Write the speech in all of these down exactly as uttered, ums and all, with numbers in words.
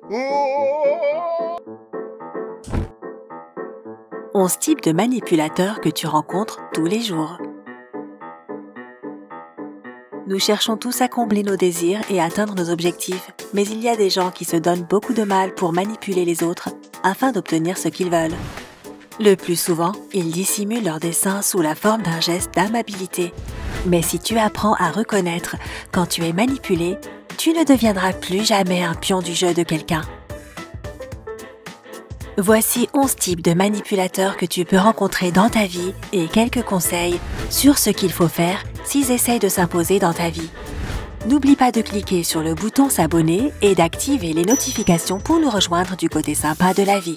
onze types de manipulateurs que tu rencontres tous les jours. Nous cherchons tous à combler nos désirs et atteindre nos objectifs, mais il y a des gens qui se donnent beaucoup de mal pour manipuler les autres afin d'obtenir ce qu'ils veulent. Le plus souvent, ils dissimulent leurs desseins sous la forme d'un geste d'amabilité. Mais si tu apprends à reconnaître quand tu es manipulé, tu ne deviendras plus jamais un pion du jeu de quelqu'un. Voici onze types de manipulateurs que tu peux rencontrer dans ta vie et quelques conseils sur ce qu'il faut faire s'ils essayent de s'imposer dans ta vie. N'oublie pas de cliquer sur le bouton s'abonner et d'activer les notifications pour nous rejoindre du côté sympa de la vie.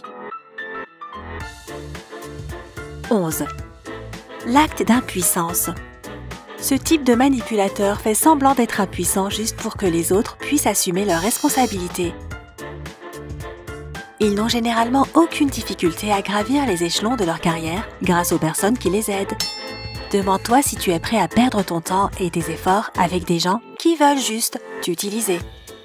onze. L'acte d'impuissance. Ce type de manipulateur fait semblant d'être impuissant juste pour que les autres puissent assumer leurs responsabilités. Ils n'ont généralement aucune difficulté à gravir les échelons de leur carrière grâce aux personnes qui les aident. Demande-toi si tu es prêt à perdre ton temps et tes efforts avec des gens qui veulent juste t'utiliser.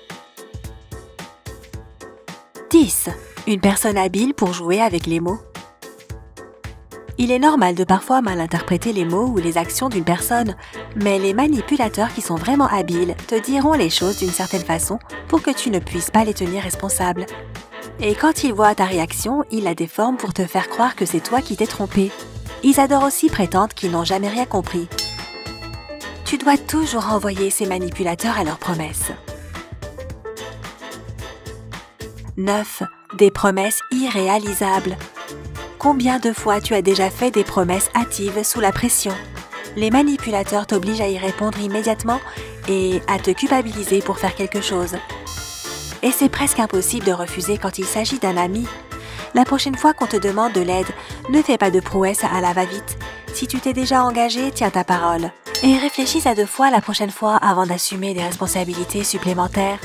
dix. Une personne habile pour jouer avec les mots. Il est normal de parfois mal interpréter les mots ou les actions d'une personne, mais les manipulateurs qui sont vraiment habiles te diront les choses d'une certaine façon pour que tu ne puisses pas les tenir responsables. Et quand ils voient ta réaction, ils la déforment pour te faire croire que c'est toi qui t'es trompé. Ils adorent aussi prétendre qu'ils n'ont jamais rien compris. Tu dois toujours renvoyer ces manipulateurs à leurs promesses. neuf. Des promesses irréalisables. Combien de fois tu as déjà fait des promesses hâtives sous la pression? Les manipulateurs t'obligent à y répondre immédiatement et à te culpabiliser pour faire quelque chose. Et c'est presque impossible de refuser quand il s'agit d'un ami. La prochaine fois qu'on te demande de l'aide, ne fais pas de prouesse à la va-vite. Si tu t'es déjà engagé, tiens ta parole. Et réfléchis à deux fois la prochaine fois avant d'assumer des responsabilités supplémentaires.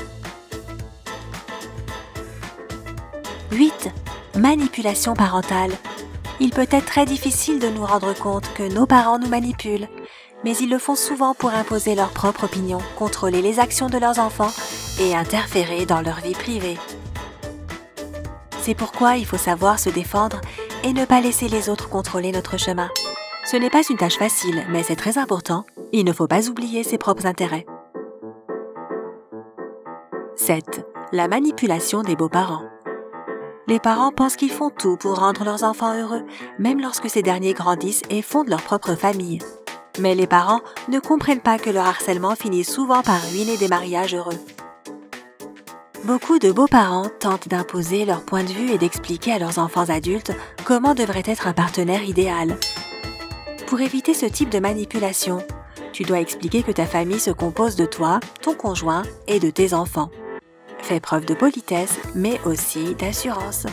huit. Manipulation parentale. Il peut être très difficile de nous rendre compte que nos parents nous manipulent, mais ils le font souvent pour imposer leur propre opinion, contrôler les actions de leurs enfants et interférer dans leur vie privée. C'est pourquoi il faut savoir se défendre et ne pas laisser les autres contrôler notre chemin. Ce n'est pas une tâche facile, mais c'est très important. Il ne faut pas oublier ses propres intérêts. sept. La manipulation des beaux-parents. Les parents pensent qu'ils font tout pour rendre leurs enfants heureux, même lorsque ces derniers grandissent et fondent leur propre famille. Mais les parents ne comprennent pas que leur harcèlement finit souvent par ruiner des mariages heureux. Beaucoup de beaux-parents tentent d'imposer leur point de vue et d'expliquer à leurs enfants adultes comment devrait être un partenaire idéal. Pour éviter ce type de manipulation, tu dois expliquer que ta famille se compose de toi, ton conjoint et de tes enfants. Fais preuve de politesse, mais aussi d'assurance.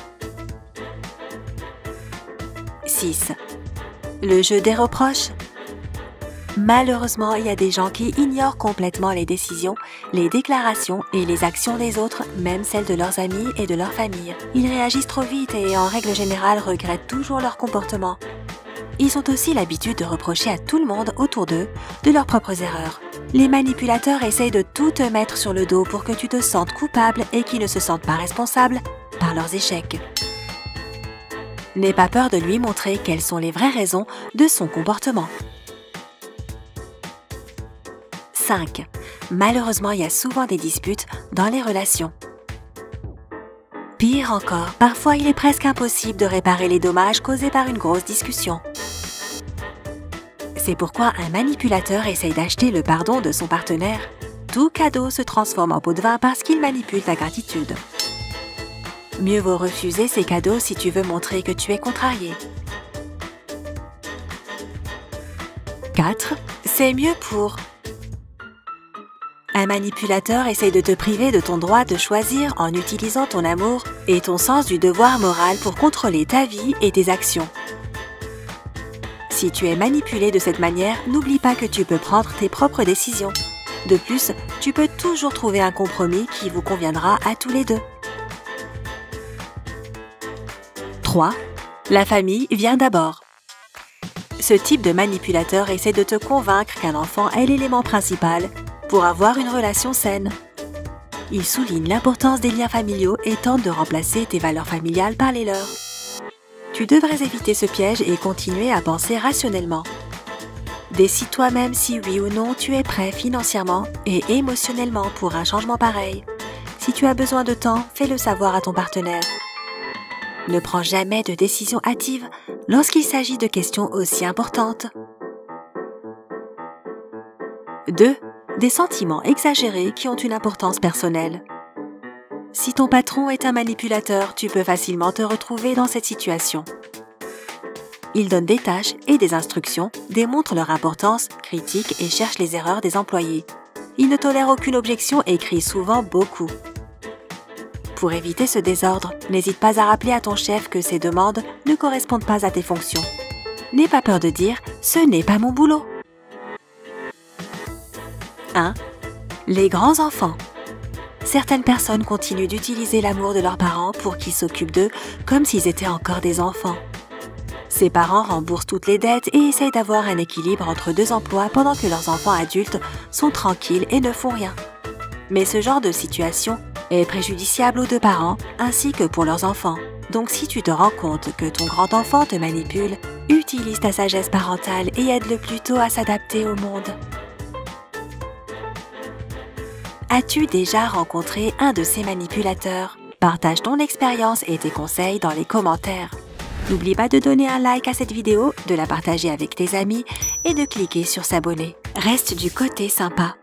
six. Le jeu des reproches. Malheureusement, il y a des gens qui ignorent complètement les décisions, les déclarations et les actions des autres, même celles de leurs amis et de leur famille. Ils réagissent trop vite et en règle générale regrettent toujours leur comportement. Ils ont aussi l'habitude de reprocher à tout le monde autour d'eux de leurs propres erreurs. Les manipulateurs essayent de tout te mettre sur le dos pour que tu te sentes coupable et qu'ils ne se sentent pas responsables par leurs échecs. N'aie pas peur de lui montrer quelles sont les vraies raisons de son comportement. cinq. Malheureusement, il y a souvent des disputes dans les relations. Pire encore, parfois il est presque impossible de réparer les dommages causés par une grosse discussion. C'est pourquoi un manipulateur essaye d'acheter le pardon de son partenaire. Tout cadeau se transforme en pot de vin parce qu'il manipule ta gratitude. Mieux vaut refuser ces cadeaux si tu veux montrer que tu es contrarié. quatre. C'est mieux pour... Un manipulateur essaye de te priver de ton droit de choisir en utilisant ton amour et ton sens du devoir moral pour contrôler ta vie et tes actions. Si tu es manipulé de cette manière, n'oublie pas que tu peux prendre tes propres décisions. De plus, tu peux toujours trouver un compromis qui vous conviendra à tous les deux. trois. La famille vient d'abord. Ce type de manipulateur essaie de te convaincre qu'un enfant est l'élément principal pour avoir une relation saine. Ils soulignent l'importance des liens familiaux et tentent de remplacer tes valeurs familiales par les leurs. Tu devrais éviter ce piège et continuer à penser rationnellement. Décide toi-même si oui ou non tu es prêt financièrement et émotionnellement pour un changement pareil. Si tu as besoin de temps, fais-le savoir à ton partenaire. Ne prends jamais de décision hâtive lorsqu'il s'agit de questions aussi importantes. deux. Des sentiments exagérés qui ont une importance personnelle. Si ton patron est un manipulateur, tu peux facilement te retrouver dans cette situation. Il donne des tâches et des instructions, démontre leur importance, critique et cherche les erreurs des employés. Il ne tolère aucune objection et crie souvent beaucoup. Pour éviter ce désordre, n'hésite pas à rappeler à ton chef que ses demandes ne correspondent pas à tes fonctions. N'aie pas peur de dire « ce n'est pas mon boulot ». un. Les grands enfants. Certaines personnes continuent d'utiliser l'amour de leurs parents pour qu'ils s'occupent d'eux comme s'ils étaient encore des enfants. Ces parents remboursent toutes les dettes et essayent d'avoir un équilibre entre deux emplois pendant que leurs enfants adultes sont tranquilles et ne font rien. Mais ce genre de situation est préjudiciable aux deux parents ainsi que pour leurs enfants. Donc si tu te rends compte que ton grand enfant te manipule, utilise ta sagesse parentale et aide-le plutôt à s'adapter au monde. As-tu déjà rencontré un de ces manipulateurs? Partage ton expérience et tes conseils dans les commentaires. N'oublie pas de donner un like à cette vidéo, de la partager avec tes amis et de cliquer sur s'abonner. Reste du côté sympa.